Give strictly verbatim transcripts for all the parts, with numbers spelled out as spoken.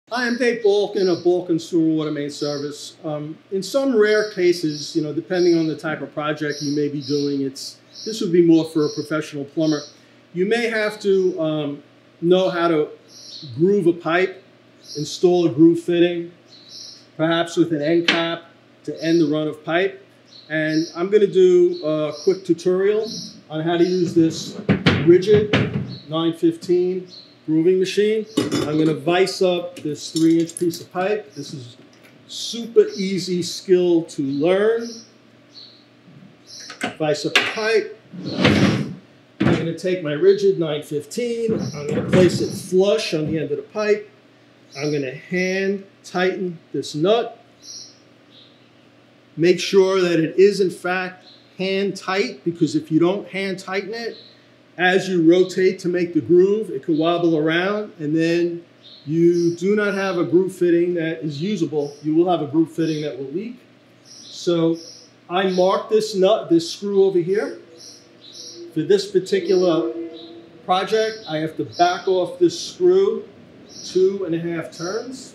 I am Dave Balkan of Balkan Sewer Water Main Service. Um, in some rare cases, you know, depending on the type of project you may be doing, it's this would be more for a professional plumber. You may have to um, know how to groove a pipe, install a groove fitting, perhaps with an end cap to end the run of pipe. And I'm going to do a quick tutorial on how to use this Ridgid nine fifteen grooving machine. I'm going to vise up this three inch piece of pipe. This is super easy skill to learn. Vise up the pipe. I'm going to take my Ridgid nine fifteen. I'm going to place it flush on the end of the pipe. I'm going to hand tighten this nut. Make sure that it is in fact hand tight, because if you don't hand tighten it, as you rotate to make the groove, it could wobble around, and then you do not have a groove fitting that is usable. You will have a groove fitting that will leak. So I marked this nut, this screw over here. For this particular project, I have to back off this screw two and a half turns.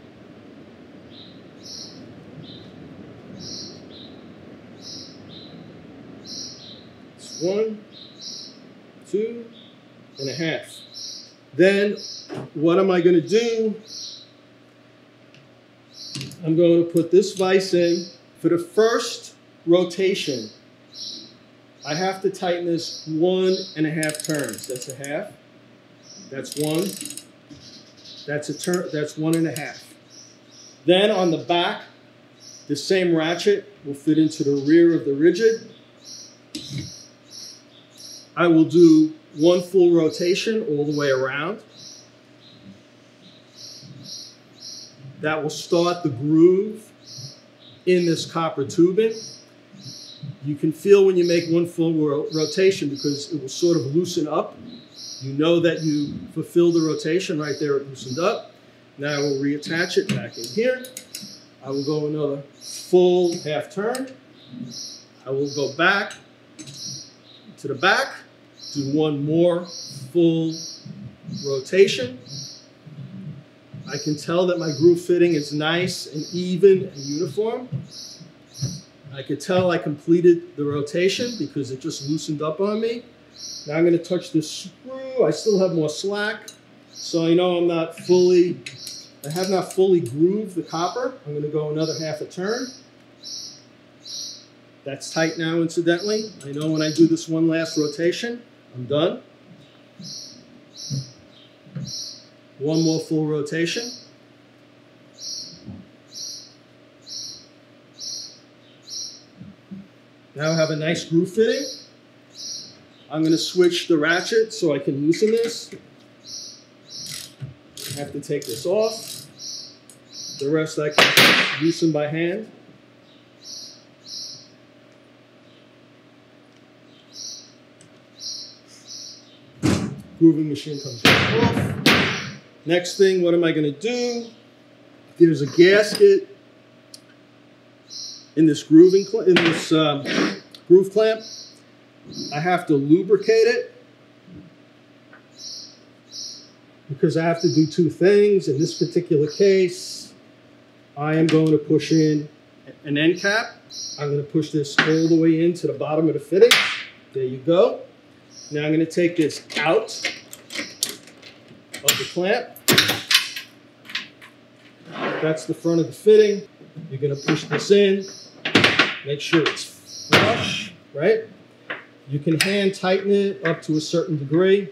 It's one, two and a half. Then what am I going to do? I'm going to put this vise in. For the first rotation, I have to tighten this one and a half turns. That's a half. That's one. That's a turn. That's one and a half. Then on the back, the same ratchet will fit into the rear of the Ridgid. I will do one full rotation all the way around. That will start the groove in this copper tubing. You can feel when you make one full ro rotation because it will sort of loosen up. You know that you fulfilled the rotation right there, it loosened up. Now I will reattach it back in here. I will go another full half turn. I will go back to the back, do one more full rotation. I can tell that my groove fitting is nice and even and uniform. I could tell I completed the rotation because it just loosened up on me. Now I'm going to touch this screw. I still have more slack, so I know I'm not fully, I have not fully grooved the copper. I'm going to go another half a turn. That's tight now, incidentally. I know when I do this one last rotation, I'm done. One more full rotation. Now I have a nice groove fitting. I'm going to switch the ratchet so I can loosen this. I have to take this off. The rest I can loosen by hand. Grooving machine comes right off. Next thing, what am I going to do? There's a gasket in this grooving in this um, groove clamp. I have to lubricate it because I have to do two things. In this particular case, I am going to push in an end cap. I'm going to push this all the way into the bottom of the fitting. There you go. Now I'm going to take this out of the clamp. That's the front of the fitting. You're going to push this in. Make sure it's flush, right? You can hand tighten it up to a certain degree.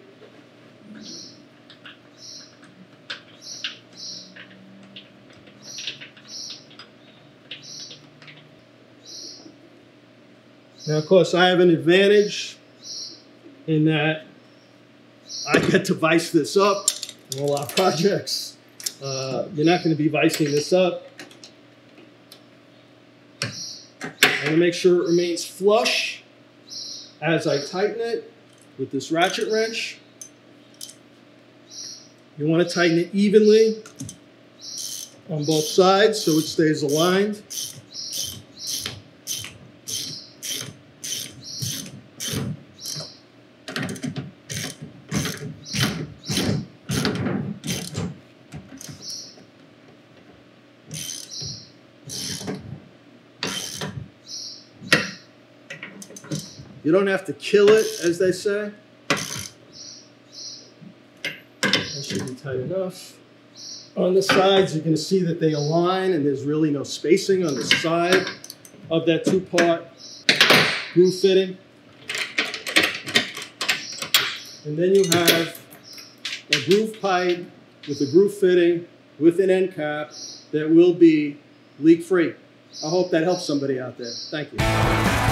Now, of course, I have an advantage in that I get to vise this up in all our projects. Uh, you're not going to be vising this up. I'm going to make sure it remains flush as I tighten it with this ratchet wrench. You want to tighten it evenly on both sides so it stays aligned. You don't have to kill it, as they say. That should be tight enough. On the sides, you're going to see that they align, and there's really no spacing on the side of that two-part groove fitting. And then you have a groove pipe with a groove fitting with an end cap that will be leak-free. I hope that helps somebody out there. Thank you.